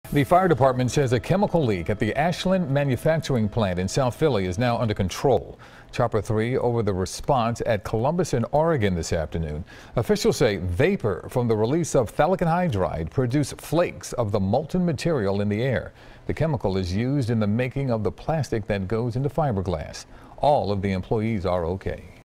The fire department says a chemical leak at the Ashland manufacturing plant in South Philly is now under control. Chopper 3 over the response at Columbus in Oregon this afternoon. Officials say vapor from the release of phthalic anhydride produced flakes of the molten material in the air. The chemical is used in the making of the plastic that goes into fiberglass. All of the employees are okay.